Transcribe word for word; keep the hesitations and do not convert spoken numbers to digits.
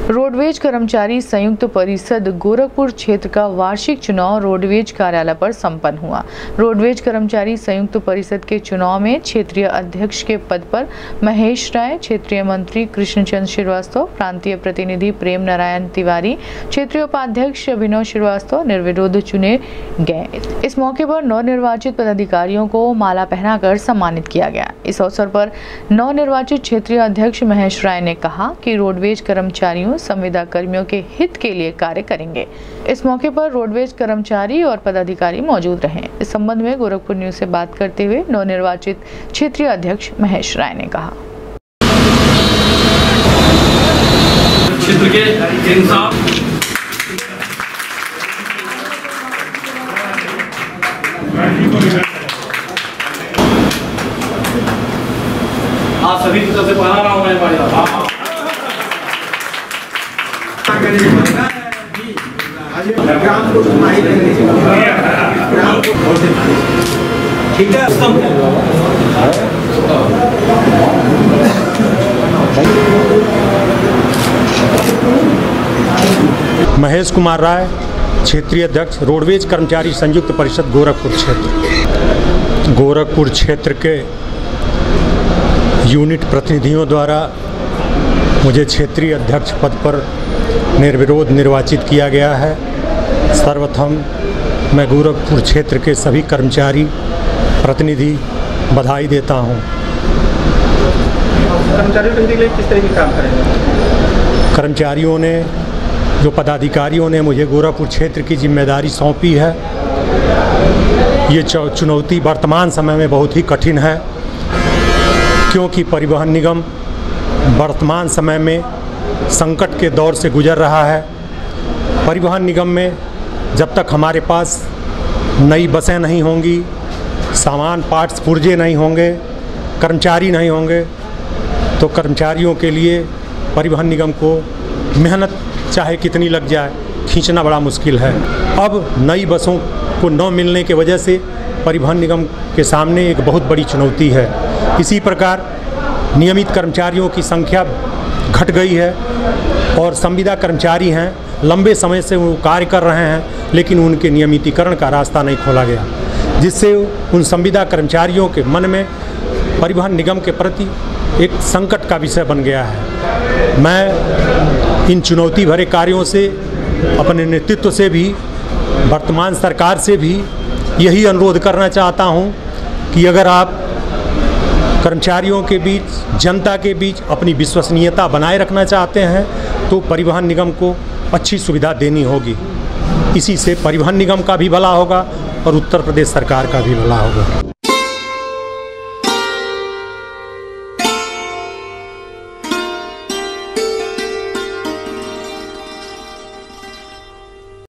Roadways कर्मचारी संयुक्त परिषद गोरखपुर क्षेत्र का वार्षिक चुनाव रोडवेज कार्यालय पर संपन्न हुआ। रोडवेज कर्मचारी संयुक्त परिषद के चुनाव में क्षेत्रीय अध्यक्ष के पद पर महेश राय, क्षेत्रीय मंत्री कृष्णचंद्र श्रीवास्तव, प्रांतीय प्रतिनिधि प्रेम नारायण तिवारी, क्षेत्रीय उपाध्यक्ष अभिनव श्रीवास्तव निर्विरोध चुने गए। इस मौके पर नवनिर्वाचित पदाधिकारियों को माला पहनाकर सम्मानित किया गया। इस अवसर पर नवनिर्वाचित क्षेत्रीय अध्यक्ष महेश राय ने कहा कि रोडवेज कर्मचारियों संविदा कर्मियों के हित के लिए कार्य करेंगे। इस मौके पर रोडवेज कर्मचारी और पदाधिकारी मौजूद रहे। इस संबंध में गोरखपुर न्यूज से बात करते हुए नवनिर्वाचित क्षेत्रीय अध्यक्ष महेश राय ने कहा, क्षेत्र के इंसाफ आप सभी की तरफ से पढ़ा रहा हूँ मैं बारी ठीक है। महेश कुमार राय, क्षेत्रीय अध्यक्ष रोडवेज कर्मचारी संयुक्त परिषद गोरखपुर क्षेत्र। गोरखपुर क्षेत्र के यूनिट प्रतिनिधियों द्वारा मुझे क्षेत्रीय अध्यक्ष पद पर निर्विरोध निर्वाचित किया गया है। सर्वप्रथम मैं गोरखपुर क्षेत्र के सभी कर्मचारी प्रतिनिधि बधाई देता हूं। कर्मचारियों के लिए किस तरह के काम करेंगे? कर्मचारियों ने, जो पदाधिकारियों ने मुझे गोरखपुर क्षेत्र की जिम्मेदारी सौंपी है, ये चुनौती वर्तमान समय में बहुत ही कठिन है, क्योंकि परिवहन निगम वर्तमान समय में संकट के दौर से गुजर रहा है। परिवहन निगम में जब तक हमारे पास नई बसें नहीं होंगी, सामान पार्ट्स पुर्जे नहीं होंगे, कर्मचारी नहीं होंगे, तो कर्मचारियों के लिए परिवहन निगम को मेहनत चाहे कितनी लग जाए, खींचना बड़ा मुश्किल है। अब नई बसों को न मिलने की वजह से परिवहन निगम के सामने एक बहुत बड़ी चुनौती है। इसी प्रकार नियमित कर्मचारियों की संख्या घट गई है और संविदा कर्मचारी हैं, लंबे समय से वो कार्य कर रहे हैं, लेकिन उनके नियमितीकरण का रास्ता नहीं खोला गया, जिससे उन संविदा कर्मचारियों के मन में परिवहन निगम के प्रति एक संकट का विषय बन गया है। मैं इन चुनौती भरे कार्यों से, अपने नेतृत्व से भी, वर्तमान सरकार से भी यही अनुरोध करना चाहता हूं कि अगर आप कर्मचारियों के बीच, जनता के बीच अपनी विश्वसनीयता बनाए रखना चाहते हैं तो परिवहन निगम को अच्छी सुविधा देनी होगी। इसी से परिवहन निगम का भी भला होगा और उत्तर प्रदेश सरकार का भी भला होगा।